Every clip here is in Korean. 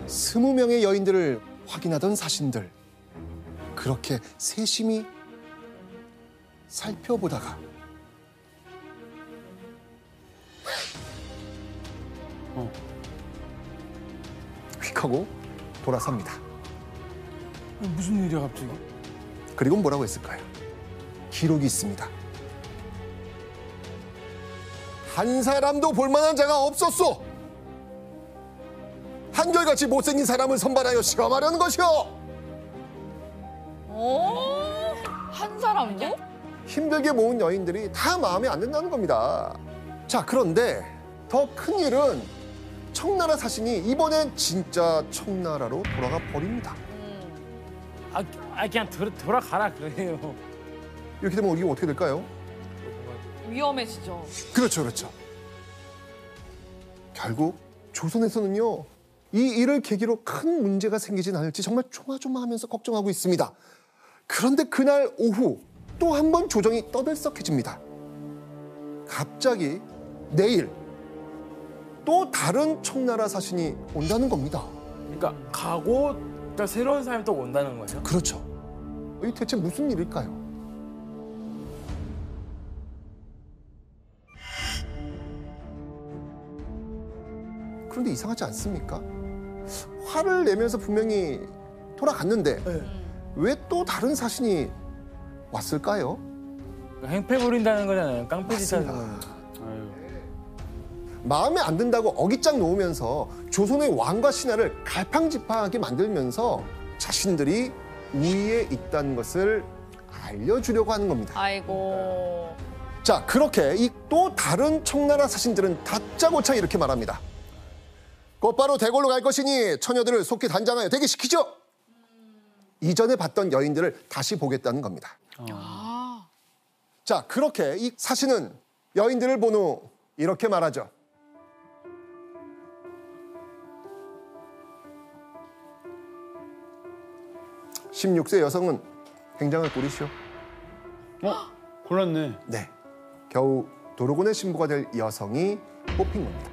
20명의 여인들을 확인하던 사신들. 그렇게 세심히 살펴보다가 휙 하고 돌아섭니다. 무슨 일이야 갑자기? 그리고 뭐라고 했을까요? 기록이 있습니다. 한 사람도 볼만한 자가 없었소. 한결같이 못생긴 사람을 선발하여 시험하려는 것이오. 한 사람도? 힘들게 모은 여인들이 다 마음에 안 든다는 겁니다. 자, 그런데 더 큰 일은 청나라 사신이 이번엔 진짜 청나라로 돌아가 버립니다. 그냥 돌아가라 그래요. 이렇게 되면 이게 어떻게 될까요? 위험해지죠. 그렇죠, 그렇죠. 결국 조선에서는요, 이 일을 계기로 큰 문제가 생기진 않을지 정말 조마조마하면서 걱정하고 있습니다. 그런데 그날 오후 또 한 번 조정이 떠들썩해집니다. 갑자기 내일 또 다른 청나라 사신이 온다는 겁니다. 그러니까 가고 또 새로운 사람이 또 온다는 거죠? 그렇죠. 이 대체 무슨 일일까요? 그런데 이상하지 않습니까? 화를 내면서 분명히 돌아갔는데 왜 또 다른 사신이 왔을까요? 행패 부린다는 거잖아요. 깡패짓 하는 맞습니다. 거예요. 마음에 안 든다고 어깃장 놓으면서 조선의 왕과 신하를 갈팡질팡하게 만들면서 자신들이 우위에 있다는 것을 알려주려고 하는 겁니다. 아이고. 자, 그렇게 이 또 다른 청나라 사신들은 다짜고짜 이렇게 말합니다. 곧바로 대궐로 갈 것이니 처녀들을 속히 단장하여 대기시키죠. 이전에 봤던 여인들을 다시 보겠다는 겁니다. 자, 그렇게 이 사신은 여인들을 본 후 이렇게 말하죠. (16세) 여성은 굉장을 꾸리시오. 골랐네. 네, 겨우 도로곤의 신부가 될 여성이 뽑힌 겁니다.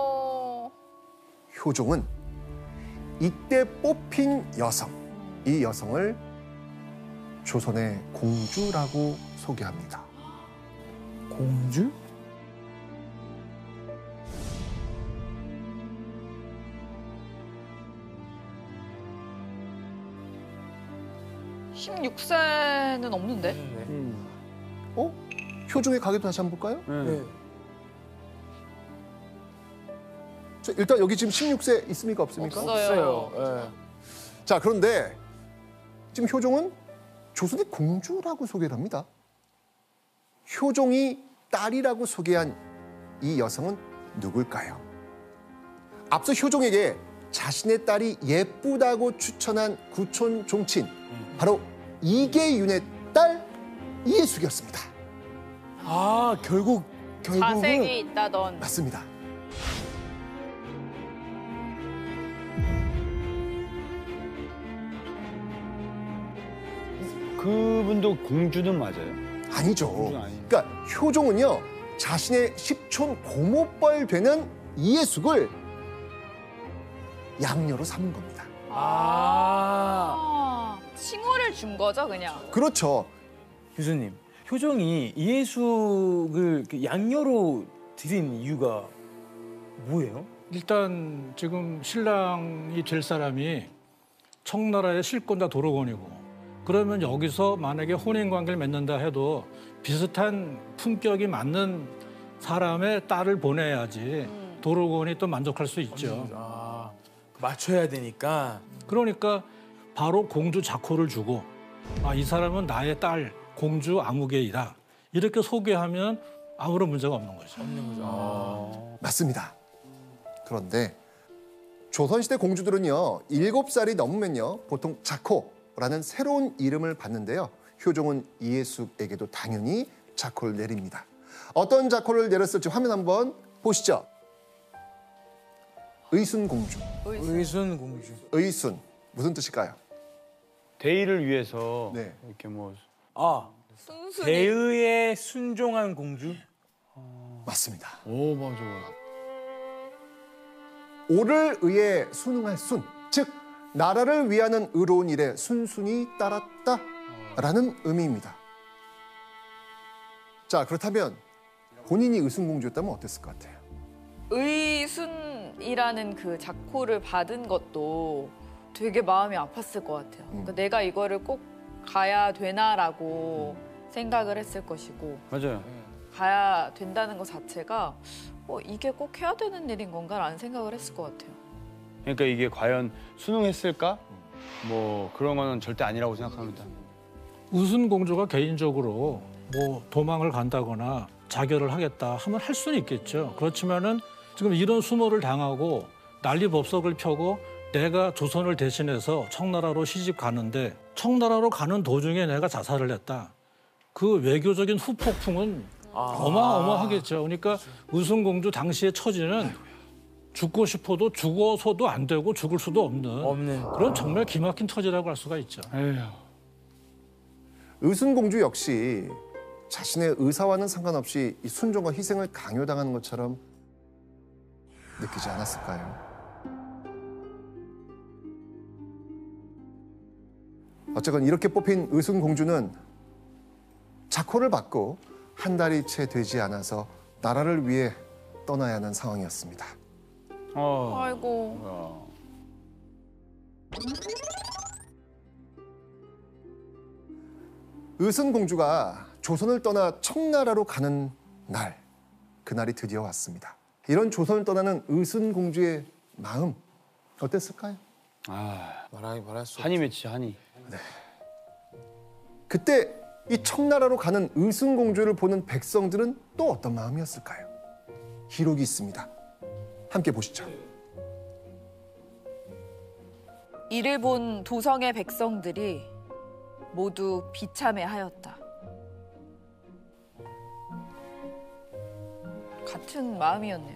효종은 이때 뽑힌 여성, 이 여성을 조선의 공주라고 소개합니다. 공주? (16세는) 없는데? 효종의 가계도 다시 한번 볼까요? 네. 자, 일단 여기 지금 (16세) 있습니까? 없습니까? 없어요. 네. 자, 그런데 지금 효종은 조선의 공주라고 소개를 합니다. 효종이 딸이라고 소개한 이 여성은 누굴까요? 앞서 효종에게 자신의 딸이 예쁘다고 추천한 구촌 종친, 바로 이계윤의 딸 이예숙이었습니다. 결국은 자색이 있다던. 맞습니다. 그분도 공주는 맞아요? 아니죠. 공주는 아니에요. 그러니까 효종은요, 자신의 십촌 고모뻘 되는 이예숙을 양녀로 삼은 겁니다. 칭호를 준 거죠, 그냥. 그렇죠. 교수님, 효종이 이예숙을 이렇게 양녀로 들인 이유가 뭐예요? 일단 지금 신랑이 될 사람이 청나라의 실권자 도로곤이고, 그러면 여기서 만약에 혼인관계를 맺는다 해도 비슷한 품격이 맞는 사람의 딸을 보내야지 도로곤이 또 만족할 수 있죠. 맞춰야 되니까. 그러니까 바로 공주 자코를 주고, 이 사람은 나의 딸 공주 아무개이다, 이렇게 소개하면 아무런 문제가 없는 거죠. 맞습니다. 그런데 조선시대 공주들은요, 7살이 넘으면요 보통 자코라는 새로운 이름을 받는데요. 효종은 이예숙에게도 당연히 자코를 내립니다. 어떤 자코를 내렸을지 화면 한번 보시죠. 의순공주. 의순 공주. 의순 무슨 뜻일까요? 대의를 위해서 네. 이렇게 뭐 순순히. 대의에 순종한 공주? 맞습니다. 오, 맞아. 오를 의해 순응할 순, 즉 나라를 위하는 의로운 일에 순순히 따랐다라는 의미입니다. 자, 그렇다면 본인이 의순공주였다면 어땠을 것 같아요? 의순이라는 그 작호를 받은 것도 되게 마음이 아팠을 것 같아요. 그러니까 내가 이거를 꼭 가야 되나라고 생각을 했을 것이고 맞아요. 가야 된다는 것 자체가 이게 꼭 해야 되는 일인 건가라는 생각을 했을 것 같아요. 그러니까 이게 과연 수능했을까? 뭐 그런 거는 절대 아니라고 생각합니다. 의순공주가 개인적으로 뭐 도망을 간다거나 자결을 하겠다 하면 할 수는 있겠죠. 그렇지만은 지금 이런 수모를 당하고 난리법석을 펴고 내가 조선을 대신해서 청나라로 시집 가는데 청나라로 가는 도중에 내가 자살을 했다. 그 외교적인 후폭풍은 어마어마하겠죠. 그러니까 의순공주 당시의 처지는 죽고 싶어도 죽어서도 안 되고 죽을 수도 없는 그런 정말 기막힌 처지라고 할 수가 있죠. 에휴. 의순공주 역시 자신의 의사와는 상관없이 이 순종과 희생을 강요당하는 것처럼 느끼지 않았을까요? 어쨌건 이렇게 뽑힌 의순공주는 작호를 받고 한 달이 채 되지 않아서 나라를 위해 떠나야 하는 상황이었습니다. 아이고. 뭐야. 의순공주가 조선을 떠나 청나라로 가는 날, 그날이 드디어 왔습니다. 이런 조선을 떠나는 의순공주의 마음 어땠을까요? 말할 수 한이 맺지 한이. 그때 이 청나라로 가는 의순공주를 보는 백성들은 또 어떤 마음이었을까요? 기록이 있습니다. 함께 보시죠. 이를 본 도성의 백성들이 모두 비참해하였다. 같은 마음이었네요.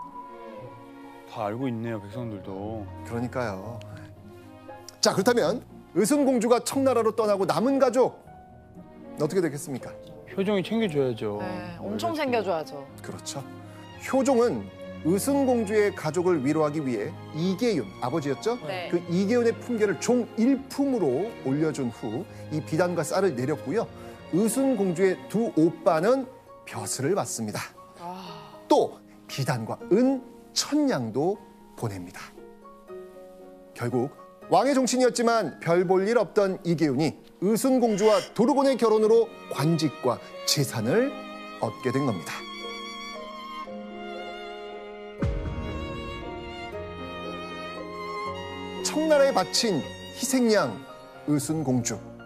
다 알고 있네요 백성들도. 그러니까요. 자, 그렇다면 의순공주가 청나라로 떠나고 남은 가족 어떻게 되겠습니까? 효정이 챙겨줘야죠. 네, 엄청 챙겨줘야죠. 그렇죠. 효종은 의순공주의 가족을 위로하기 위해 이계윤, 아버지였죠? 네. 그 이계윤의 품계를 종 일품으로 올려준 후 이 비단과 쌀을 내렸고요. 의순공주의 두 오빠는 벼슬을 받습니다. 또 비단과 은 1000냥도 보냅니다. 결국 왕의 종친이었지만 별 볼 일 없던 이계윤이 의순공주와 도르곤의 결혼으로 관직과 재산을 얻게 된 겁니다. 청나라에 바친 희생양 의순공주.